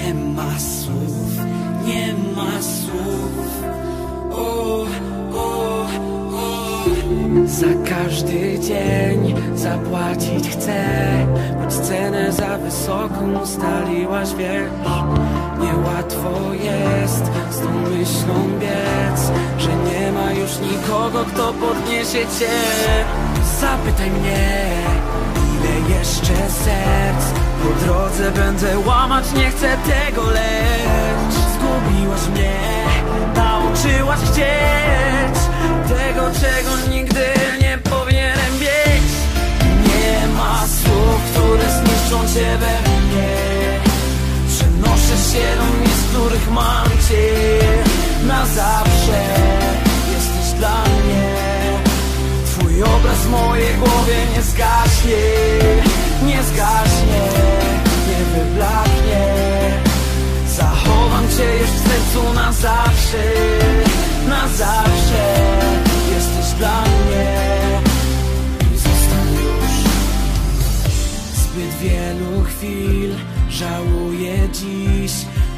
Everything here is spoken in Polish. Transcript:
Nie ma słów, nie ma słów. O, o, o. Za każdy dzień zapłacić chcę, choć cenę za wysoką ustaliłaś, wiesz. Niełatwo jest z tą myślą biec, że nie ma już nikogo, kto podniesie cię. Zapytaj mnie, ile jeszcze serc po drodze będę łamać, nie chcę tego, lecz zgubiłaś mnie, nauczyłaś chcieć tego, czego nigdy nie powinienem mieć. Nie ma słów, które zniszczą cię we mnie. Przenoszę się do miejsc, w których mam cię na zawsze. Jesteś dla mnie. Twój obraz w mojej głowie nie zgaśnie, nie zgaśnie, nie wyblaknie. Zachowam cię już w sercu na zawsze, na zawsze. Jesteś dla mnie i zostań już. Zbyt wielu chwil żałuję dziś,